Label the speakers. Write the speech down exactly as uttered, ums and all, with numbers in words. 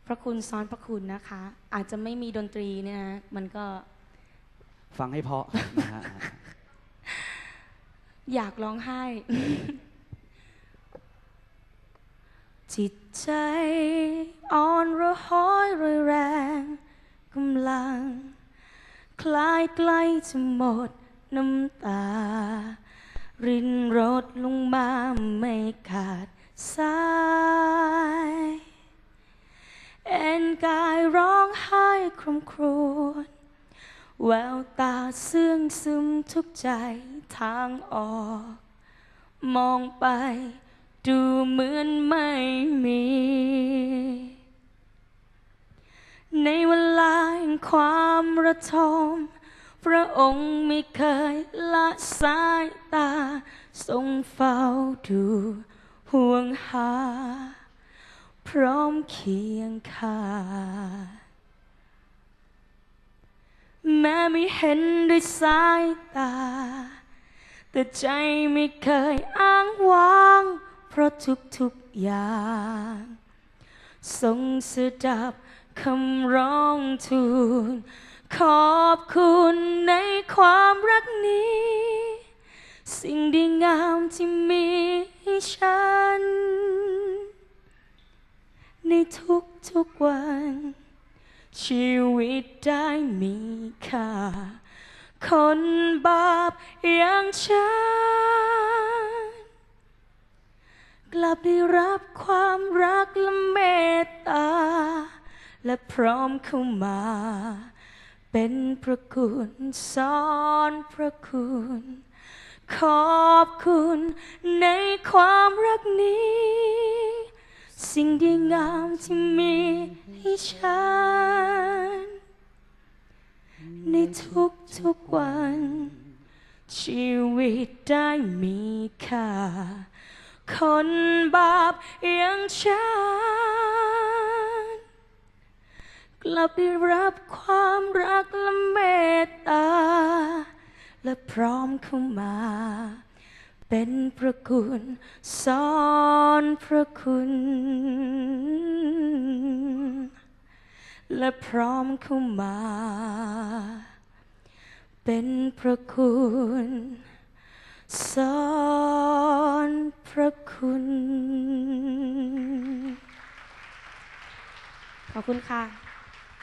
Speaker 1: พระคุณซ้อนพระคุณนะคะอาจจะไม่มีดนตรีเนี่ยนะมันก็
Speaker 2: ฟังให้เพราะนะฮะ
Speaker 1: อยากร้องไห้ จิตใจอ่อนระห้อยรอยแรงกำลังคล้ายใกล้จะหมดน้ำตารินรดลงมาไม่ขาดสายเอ็นกายร้องไห้ครวญครวญแววตาเสื่องซึมทุกใจทางออกมองไปดูเหมือนไม่มีในเวลาแห่งความระทมพระองค์ไม่เคยละสายตาทรงเฝ้าดูห่วงหาพร้อมเคียงข้างแม้ไม่เห็นด้วยสายตาแต่ใจไม่เคยอ้างว้างเพราะทุกๆอย่างทรงสดับคำร้องทูลขอบคุณในความรักนี้สิ่งดีงามที่มีให้ฉันในทุกๆวันชีวิตได้มีค่าคนบาปอย่างฉันกลับได้รับความรักและเมตตาและพร้อมเข้ามาเป็นพระคุณซ้อนพระคุณขอบคุณในความรักนี้สิ่งดีงามที่มีให้ฉันในทุกๆวันชีวิตได้มีค่าคนบาปอย่างฉันกลับได้รับความรักและเมตตาและพร้อมเข้ามาเป็นพระคุณซ้อนพระคุณและพร้อมเข้ามาเป็นพระคุณซ้อนพระคุณขอบคุณค่ะ